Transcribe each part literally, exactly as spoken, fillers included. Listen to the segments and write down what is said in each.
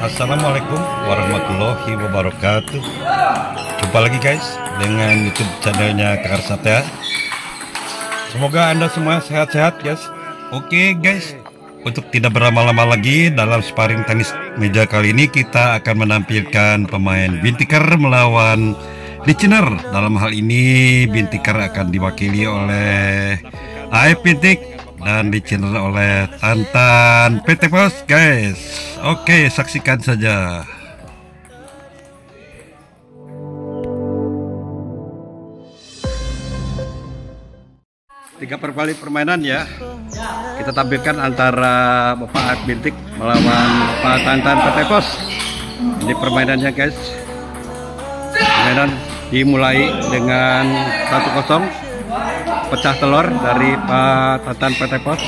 Assalamualaikum warahmatullahi wabarakatuh. Jumpa lagi guys dengan YouTube channelnya Kakar Satya. Semoga Anda semua sehat-sehat guys. Oke guys, untuk tidak berlama-lama lagi dalam sparring tenis meja kali ini, kita akan menampilkan pemain Bintikar melawan Listener. Dalam hal ini Bintikar akan diwakili oleh A F Bintik dan Listener oleh Tantan P T Pos guys. Oke, saksikan saja. Tiga perkali permainan ya. Kita tampilkan antara Bapak A F Bintik melawan Bapak Tantan P T Pos. Ini permainannya guys. Permainan dimulai dengan satu kosong. Pecah telur dari Pak Tantan P T Pos.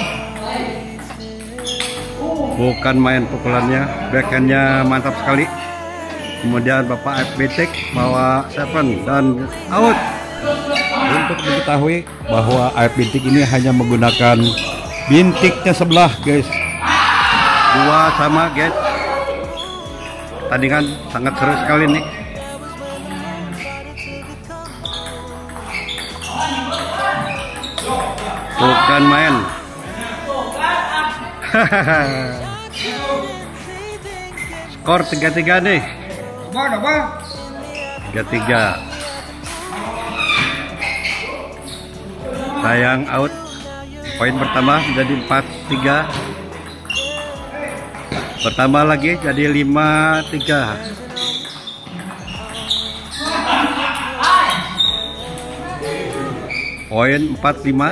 Bukan main pukulannya, backhandnya mantap sekali. Kemudian Bapak A F Bintik bawa seven dan out. Untuk diketahui bahwa A F Bintik ini hanya menggunakan bintiknya sebelah guys. Dua sama guys. Pertandingan sangat seru sekali nih. Bukan main. Skor tiga tiga nih. tiga tiga. Sayang out. Poin pertama menjadi empat tiga. Pertama lagi jadi lima tiga. Poin empat lima.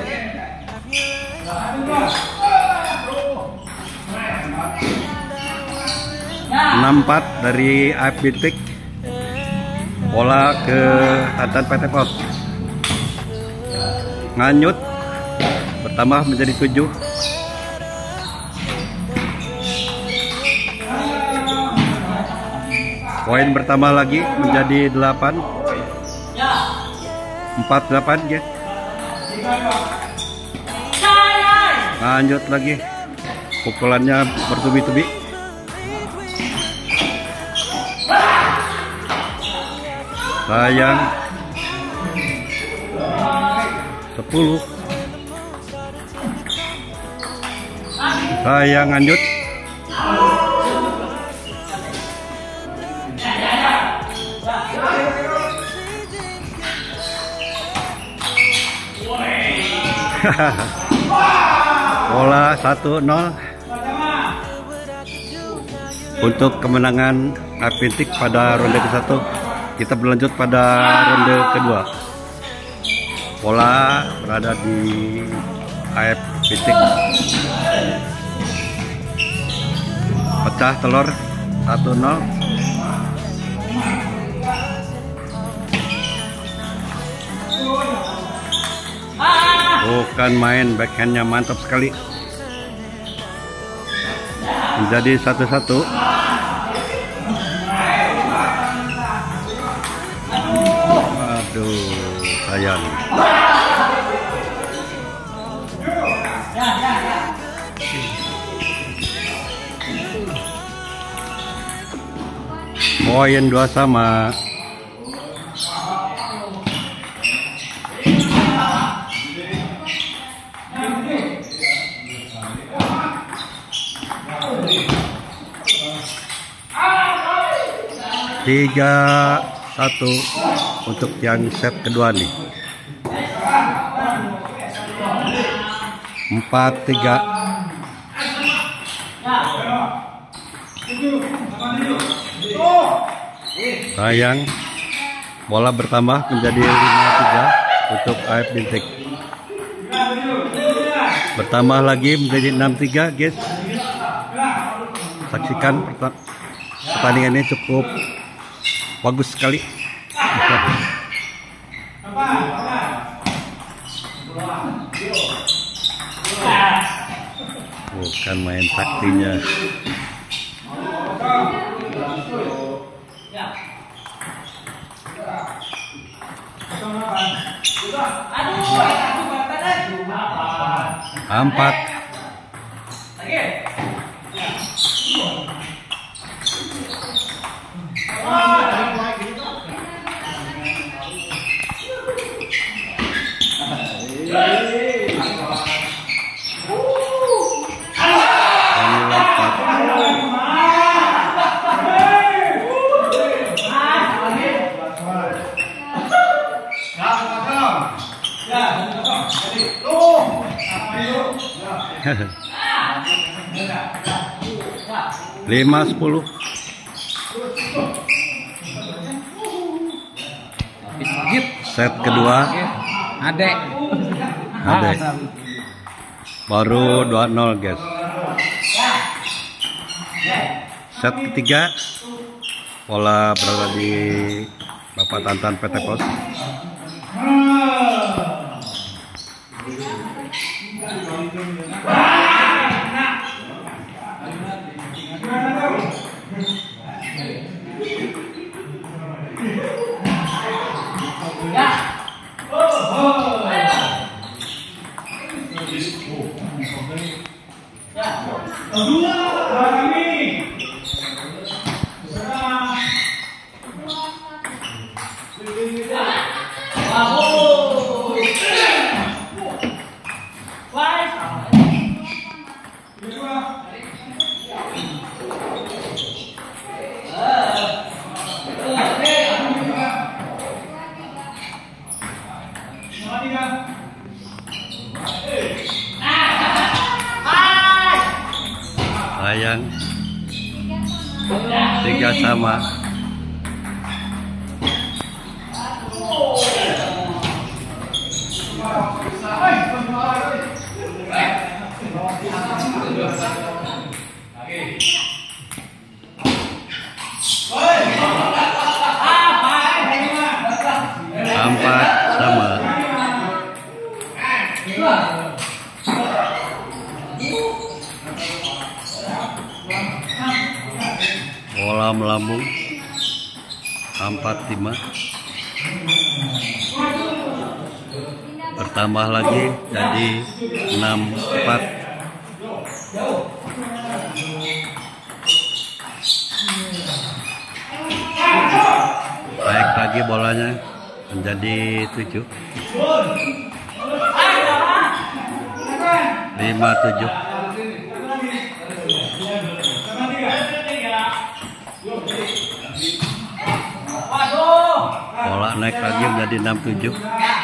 enam empat dari A F Bintik. Bola ke Tantan P T Pos. Nganyut bertambah menjadi tujuh. Poin pertama lagi menjadi delapan. empat delapan ya. Lanjut lagi. Pukulannya bertubi-tubi. Sayang. sepuluh. Sayang lanjut. Bola satu nol untuk kemenangan A F Bintik pada ronde ke satu. Kita berlanjut pada ronde kedua. Bola berada di A F Bintik. Pecah telur satu nol. Bukan main, backhandnya mantap sekali. Menjadi satu satu. Aduh, sayang. Poin dua sama. Tiga satu untuk yang set kedua nih. Empat tiga. Sayang. Bola bertambah menjadi lima tiga untuk A F Bintik. Bertambah lagi menjadi enam tiga guys. Saksikan pertandingan ini cukup bagus sekali. Bukan main taktinya. Empat. Lima sepuluh. Set kedua. Adek. Adek. Baru dua nol guys. Set ketiga. Bola berada di Bapak Tantan P T Pos. Sayang tiga sama. Empat sama. Bola melambung. Empat lima. Bertambah lagi jadi enam empat. Naik lagi bolanya menjadi tujuh. Lima tujuh. Bola naik lagi menjadi enam tujuh.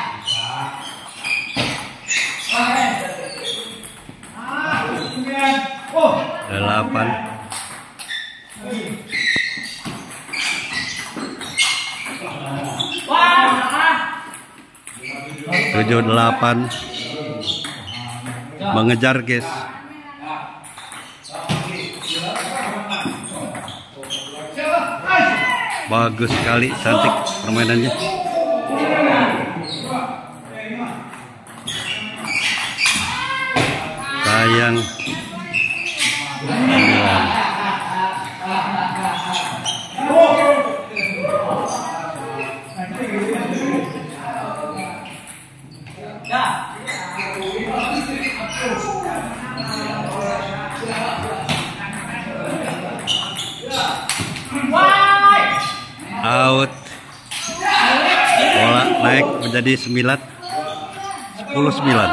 Delapan. Tujuh delapan. Mengejar guys. Bagus sekali, cantik permainannya. Sayang. Out. Bola naik menjadi sembilan. Sepuluh sembilan.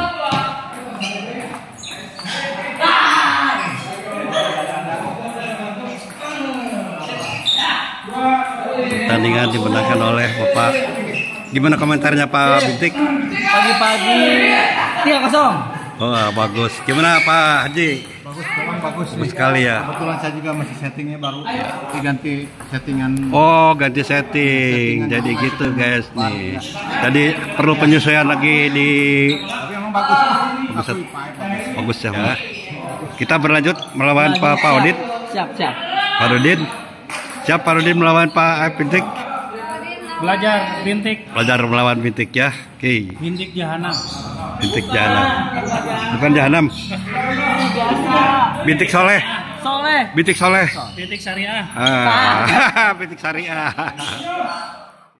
Pertandingan dimenangkan oleh Bapak. Gimana komentarnya Pak Bintik? Pagi-pagi tiga kosong. Oh bagus. Gimana Pak Haji? Bagus, memang bagus, bagus sekali ya. Kebetulan saya juga masih settingnya baru ya. Diganti settingan. Oh ganti setting. Jadi gitu guys nih. Jadi perlu penyesuaian lagi di. Tapi memang bagus. Bagus, bagus ya Pak. Kita berlanjut melawan Pak Paudin. Siap, siap. Pak Rudin. Siap Pak Rudin melawan Pak Bintik. Belajar Bintik. Belajar melawan Bintik ya. Oke. Okay. Bintik Jahanam. Bintik Jahanam. Bukan Jahanam. Biasa. Bintik Soleh. Soleh. Bintik Soleh. Bintik Syariah. Ah, Bintik Syariah.